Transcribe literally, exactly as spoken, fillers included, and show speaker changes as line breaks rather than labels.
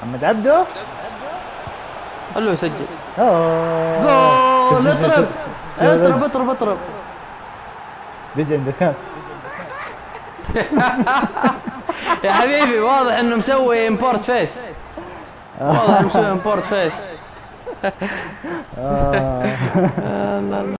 محمد عبده
خلوه يسجل.
اوه
جول. اطرب اطرب اطرب اطرب.
ليجند كان.
يا حبيبي واضح انه مسوي امبورت فيس. واضح انه مسوي امبورت فيس.